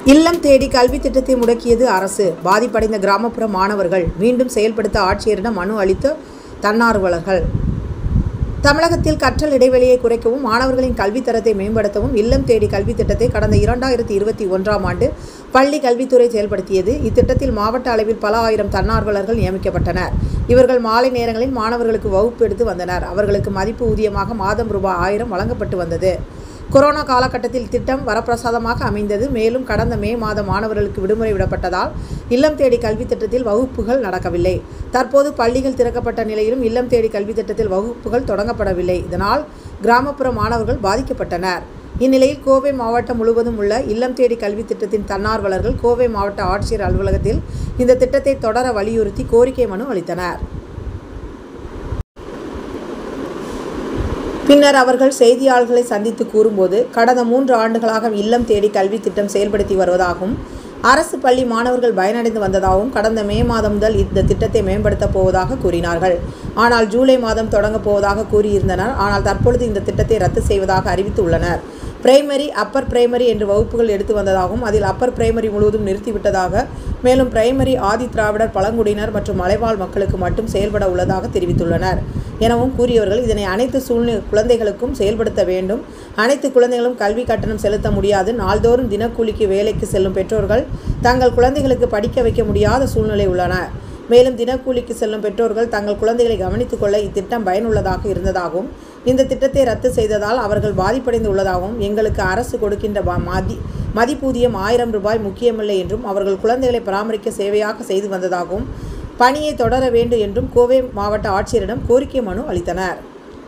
இல்லம் தேடி கல்வி திட்டத்தை முடக்கியது அரசு. பாதிப்படைந்த கிராமப்புற மாணவர்கள் மீண்டும் செயல்படுத்த ஆட்சியரிடம் மனு அளித்த தன்னார்வலர்கள். தமிழகத்தில் கற்றல் இடைவெளியை குறைக்கவும் மாணவர்களின் கல்வித் தரத்தை மேம்படுத்தவும் இல்லம் தேடி கல்வி திட்டத்தை கடந்த 2021ஆம் ஆண்டு பள்ளி கல்வித்துறை செயல்படுத்தியது. இத்திட்டத்தில் மாவட்ட அளவில் பல ஆயிரம் தன்னார்வலர்கள் நியமிக்கப்பட்டனர். இவர்கள் மாலை நேரங்களில் மாணவர்களுக்கு வகுப்பு எடுத்து வந்தனர். அவர்களுக்கு மதிப்பு ஊதியமாக மாதம் ரூபாய் 1000 வழங்கப்பட்டு வந்தது. கொரோனா காலகட்டத்தில் திட்டம் வரப்பிரசாதமாக அமைந்தது. மேலும் கடந்த மே மாதம் மாணவர்களுக்கு விடுமுறை விடப்பட்டதால் இல்லம் தேடி கல்வி திட்டத்தில் வகுப்புகள் நடக்கவில்லை. தற்போது பள்ளிகள் திறக்கப்பட்ட நிலையிலும் இல்லம் தேடி கல்வி திட்டத்தில் வகுப்புகள் தொடங்கப்படவில்லை. இதனால் கிராமப்புற மாணவர்கள் பாதிக்கப்பட்டனர். இந்நிலையில் கோவை மாவட்டம் முழுவதும் உள்ள இல்லம் தேடி கல்வி திட்டத்தின் தன்னார்வலர்கள் கோவை மாவட்ட ஆட்சியர் அலுவலகத்தில் இந்த திட்டத்தை தொடர வலியுறுத்தி கோரிக்கை மனு அளித்தனர். பின்னர் அவர்கள் செய்தியாளர்களை சந்தித்து கூறும்போது, கடந்த 3 ஆண்டுகளாக இல்லம் தேடி கல்வி திட்டம் செயல்படுத்தி வருவதாகவும் அரசு பள்ளி மாணவர்கள் பயனடைந்து வந்ததாகவும் கடந்த மே மாதம் முதல் இந்த திட்டத்தை மேம்படுத்தப் போவதாக கூறினார்கள். ஆனால் ஜூலை மாதம் தொடங்கப் போவதாக கூறியிருந்தனர். ஆனால் தற்பொழுது இந்த திட்டத்தை ரத்து செய்வதாக அறிவித்துள்ளனர். பிரைமரி, அப்பர் பிரைமரி என்று வகுப்புகள் எடுத்து வந்ததாகவும் அதில் அப்பர் பிரைமரி முழுவதும் நிறுத்திவிட்டதாக, மேலும் பிரைமரி ஆதி திராவிடர், பழங்குடியினர் மற்றும் மலைவாழ் மக்களுக்கு மட்டும் செயல்பட உள்ளதாக தெரிவித்துள்ளனர் எனவும் கூறியவர்கள், இதனை அனைத்து குழந்தைகளுக்கும் செயல்படுத்த வேண்டும். அனைத்து குழந்தைகளும் கல்வி கட்டணம் செலுத்த முடியாது. நாள்தோறும் தினக்கூலிக்கு வேலைக்கு செல்லும் பெற்றோர்கள் தங்கள் குழந்தைகளுக்கு படிக்க வைக்க முடியாத சூழ்நிலை உள்ளன. மேலும் தினக்கூலிக்கு செல்லும் பெற்றோர்கள் தங்கள் குழந்தைகளை கவனித்துக் கொள்ள இத்திட்டம் பயனுள்ளதாக இருந்ததாகவும் இந்த திட்டத்தை ரத்து செய்ததால் அவர்கள் பாதிப்படைந்து உள்ளதாகவும், எங்களுக்கு அரசு கொடுக்கின்ற மதிப்பூதியம் 1000 ரூபாய் முக்கியமில்லை என்றும் அவர்கள் குழந்தைகளை பராமரிக்க சேவையாக செய்து வந்ததாகவும் பணியை தொடர வேண்டும் என்றும் கோவை மாவட்ட ஆட்சியரிடம் கோரிக்கை மனு அளித்தனர்.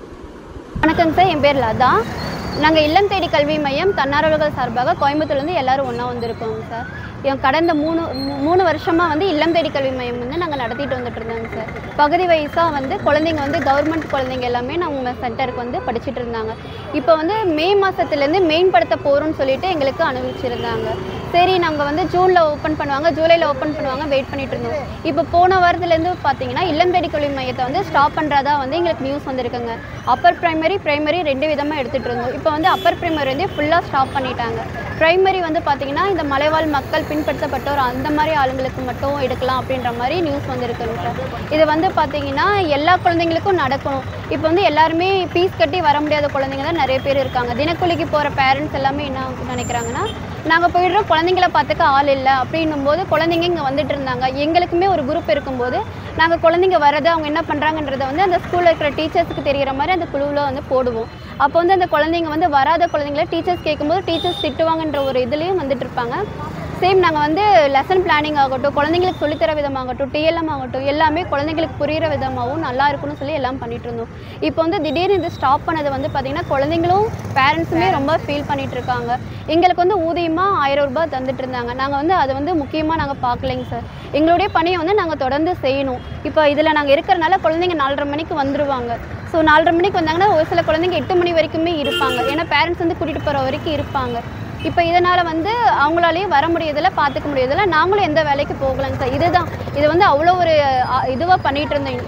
வணக்கங்க சார், என் பேர் லதா. நாங்கள் இல்லம் தேடி கல்வி மையம் தன்னார்வலர்கள் சார்பாக கோயம்புத்தூர்லேருந்து எல்லோரும் ஒன்றா வந்திருக்கோங்க சார். கடந்த மூணு வருஷமாக இல்லம் தேடி கல்வி மையம் நாங்கள் நடத்திட்டு வந்துட்டு இருந்தோங்க சார். பகுதி வயசாக குழந்தைங்க கவர்மெண்ட் குழந்தைங்க எல்லாமே நம்ம சென்டருக்கு படிச்சுட்டு இருந்தாங்க. இப்போ மே மாதத்துலேருந்து மெயின்படுத்த போகிறோம்னு சொல்லிட்டு எங்களுக்கு அனுபவிச்சிருந்தாங்க. சரி, நாங்கள் ஜூனில் ஓப்பன் பண்ணுவாங்க, ஜூலையில் ஓப்பன் பண்ணுவாங்க, வெயிட் பண்ணிட்டு இருந்தோம். இப்போ போன வாரத்துலேருந்து பார்த்தீங்கன்னா இல்லம் தேடி கல்வி மையத்தை ஸ்டாப் பண்ணுறதா எங்களுக்கு நியூஸ் வந்திருக்குங்க. அப்பர் பிரைமரி 2 விதமாக எடுத்துகிட்டு இருந்தோம். இப்போ அப்பர் பிரைமரி ஃபுல்லாக ஸ்டாப் பண்ணிட்டாங்க. பிரைமரி பார்த்தீங்கன்னா இந்த மலைவாழ் மக்கள், பின்பற்றப்பட்டோர் அந்த மாதிரி ஆளுங்களுக்கு மட்டும் எடுக்கலாம் அப்படின்ற மாதிரி நியூஸ் வந்திருக்குங்க சார். இது பார்த்தீங்கன்னா எல்லா குழந்தைங்களுக்கும் நடக்கணும். இப்போ எல்லாருமே ஃபீஸ் கட்டி வர முடியாத குழந்தைங்க தான் நிறைய பேர் இருக்காங்க. தினக்கூலிக்கு போகிற பேரண்ட்ஸ் எல்லாமே என்ன நினைக்கிறாங்கன்னா, நாங்கள் போயிடுறோம், குழந்தைங்கள பார்த்துக்க ஆள் இல்லை அப்படின்னும் போது குழந்தைங்க இங்கே வந்துட்டு இருந்தாங்க. எங்களுக்குமே ஒரு குரூப் இருக்கும்போது நாங்கள் குழந்தைங்க வரது அவங்க என்ன பண்ணுறாங்கன்றதை அந்த ஸ்கூலில் இருக்கிற டீச்சர்ஸுக்கு தெரிகிற மாதிரி அந்த குழுவில் போடுவோம். அப்போ அந்த குழந்தைங்க வராத குழந்தைங்கள டீச்சர்ஸ் கேட்கும்போது டீச்சர்ஸ் திட்டுவாங்கன்ற ஒரு இதுலேயும் வந்துட்டு இருப்பாங்க. சேம் நாங்கள் லெசன் பிளானிங் ஆகட்டும், குழந்தைங்களுக்கு சொல்லித்தர விதமாகட்டும், டிஎல்எம் ஆகட்டும், எல்லாமே குழந்தைங்களுக்கு புரிகிற விதமாகவும் நல்லா இருக்குன்னு சொல்லி எல்லாம் பண்ணிகிட்டு இருந்தோம். இப்போ திடீர்னு இது ஸ்டாப் பண்ணது பார்த்திங்கன்னா குழந்தைங்களும் பேரண்ட்ஸுமே ரொம்ப ஃபீல் பண்ணிகிட்டு இருக்காங்க. எங்களுக்கு ஊதியமாக 1000 ரூபாய் தந்துட்டு இருந்தாங்க. நாங்கள் அதை முக்கியமாக நாங்கள் பார்க்கலைங்க சார். எங்களுடைய பணியை நாங்கள் தொடர்ந்து செய்யணும். இப்போ இதில் நாங்கள் இருக்கிறனால குழந்தைங்க 4:30 மணிக்கு வந்துடுவாங்க. ஸோ 4:30 மணிக்கு வந்தாங்கன்னா ஒரு சில குழந்தைங்க 8 மணி வரைக்குமே இருப்பாங்க. ஏன்னா பேரண்ட்ஸ் கூட்டிகிட்டு போகிற வரைக்கும் இருப்பாங்க. இப்போ இதனால் அவங்களாலேயும் வர முடியதில்லை, பார்த்துக்க முடியதில்லை. நாங்களும் எந்த வேலைக்கு போகலைங்க சார். இது அவ்வளோ ஒரு இதுவாக பண்ணிகிட்டு இருந்தோம்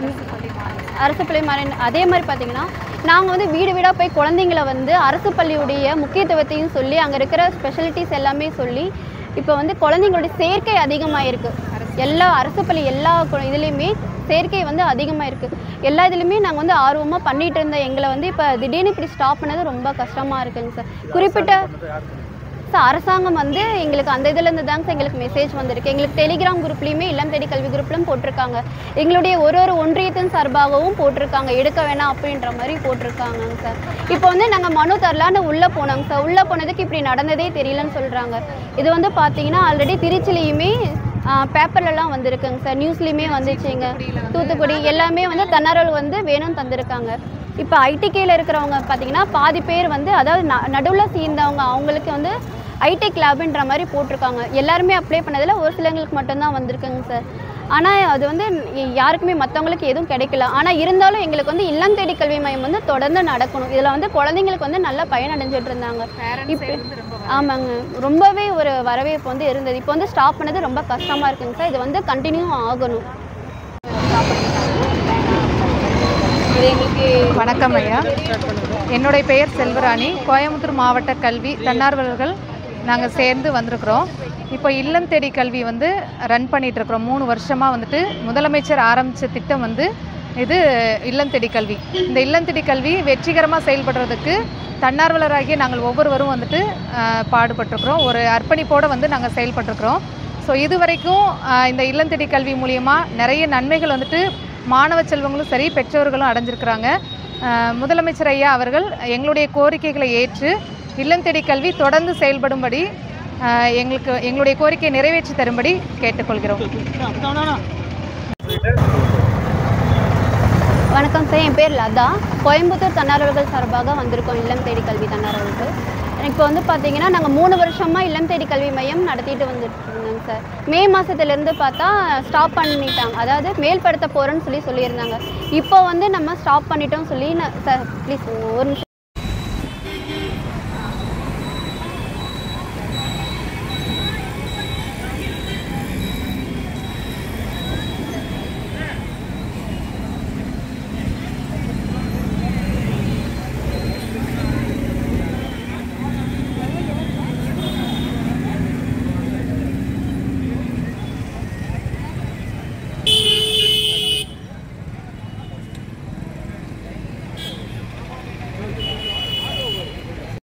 அரசு பள்ளி மாதிரி. அதே மாதிரி பார்த்திங்கன்னா நாங்கள் வீடு வீடாக போய் குழந்தைங்கள அரசு பள்ளியுடைய முக்கியத்துவத்தையும் சொல்லி அங்கே இருக்கிற ஸ்பெஷலிட்டிஸ் எல்லாமே சொல்லி இப்போ குழந்தைங்களுடைய சேர்க்கை அதிகமாக இருக்குது. எல்லா அரசு பள்ளி எல்லா இதுலேயுமே சேர்க்கை அதிகமாக இருக்குது. எல்லா இதுலேயுமே நாங்கள் ஆர்வமாக பண்ணிகிட்டு இருந்த எங்களை இப்போ திடீர்னு இப்படி ஸ்டாப் பண்ணது ரொம்ப கஷ்டமாக இருக்குங்க சார். குறிப்பிட்ட சார் அரசாங்கம் எங்களுக்கு அந்த இதுலேருந்து தாங்க சார் எங்களுக்கு மெசேஜ் வந்திருக்கு. எங்களுக்கு டெலிகிராம் குரூப்லேயுமே இல்லம் தேடி கல்வி குரூப்லையும் போட்டிருக்காங்க. எங்களுடைய ஒரு ஒன்றியத்தின் சார்பாகவும் போட்டிருக்காங்க, எடுக்க வேணாம் அப்படின்ற மாதிரி போட்டிருக்காங்க சார். இப்போ நாங்கள் மனு தரலான்னு உள்ளே போனாங்க சார். உள்ளே போனதுக்கு இப்படி நடந்ததே தெரியலன்னு சொல்கிறாங்க. இது பார்த்தீங்கன்னா ஆல்ரெடி திருச்சிலையுமே பேப்பர்லலாம் வந்திருக்குங்க சார், நியூஸ்லேயுமே வந்துச்சுங்க. தூத்துக்குடி எல்லாமே தன்னார்வல் வேணும்னு தந்திருக்காங்க. இப்போ ஐடிகேயில் இருக்கிறவங்க பார்த்தீங்கன்னா பாதி பேர் அதாவது நடுவில் சேர்ந்தவங்க அவங்களுக்கு ஐடெக் லேபுன்ற மாதிரி போட்டிருக்காங்க. எல்லாருமே அப்ளை பண்ணதில் ஒரு சிலங்களுக்கு மட்டும்தான் வந்திருக்குங்க சார். ஆனால் அது யாருக்குமே மற்றவங்களுக்கு எதுவும் கிடைக்கல. ஆனால் இருந்தாலும் எங்களுக்கு இல்லம் தேடி கல்வி மையம் தொடர்ந்து நடக்கணும். இதில் குழந்தைங்களுக்கு நல்ல பயனடைஞ்சிட்டு இருந்தாங்க. இப்போ ஆமாங்க, ரொம்பவே ஒரு வரவேற்பு இருந்தது. இப்போ ஸ்டாப் பண்ணது ரொம்ப கஷ்டமாக இருக்குங்க சார். இது கண்டினியூ ஆகணும். வணக்கம் ஐயா, என்னுடைய பெயர் செல்வராணி. கோயம்புத்தூர் மாவட்ட கல்வி தன்னார்வலர்கள் நாங்கள் சேர்ந்து வந்திருக்கிறோம். இப்போ இல்லம் தேடி கல்வி வந்து ரன் பண்ணிகிட்ருக்குறோம். 3 வருஷமாக வந்துட்டு முதலமைச்சர் ஆரம்பித்த திட்டம் வந்து இது இல்லம் தேடி கல்வி. இந்த இல்லம் தேடி கல்வி வெற்றிகரமாக செயல்படுறதுக்கு தன்னார்வலராகிய நாங்கள் ஒவ்வொருவரும் வந்துட்டு பாடுபட்டிருக்கிறோம். ஒரு அர்ப்பணிப்போடு வந்து நாங்கள் செயல்பட்டிருக்கிறோம். ஸோ இது வரைக்கும் இந்த இல்லம் தேடி கல்வி மூலியமாக நிறைய நன்மைகள் வந்துட்டு மாணவ செல்வங்களும் சரி பெற்றோர்களும் அடைஞ்சிருக்கிறாங்க. முதலமைச்சர் ஐயா அவர்கள் எங்களுடைய கோரிக்கைகளை ஏற்று இல்லம் தேடி கல்வி தொடர்ந்து செயல்படும்படி எங்களுடைய கோரிக்கையை நிறைவேற்றி தரும்படி கேட்டுக்கொள்கிறோம். வணக்கம் சார், என் பேர் லதா. கோயம்புத்தூர் தன்னார்வலர்கள் சார்பாக வந்திருக்கோம் இல்லம் தேடி கல்வி தன்னார்வலர்கள். இப்போ வந்து பார்த்தீங்கன்னா நாங்கள் 3 வருஷமாக இல்லம் தேடி கல்வி மையம் நடத்திட்டு வந்துட்டு இருந்தோங்க சார். மே மாதத்துலேருந்து பார்த்தா ஸ்டாப் பண்ணிட்டாங்க, அதாவது மேல்படுத்த போகிறோன்னு சொல்லியிருந்தாங்க. இப்போ வந்து நம்ம ஸ்டாப் பண்ணிட்டோம் சொல்லி சார் ப்ளீஸ் ஒரு நிமிஷம்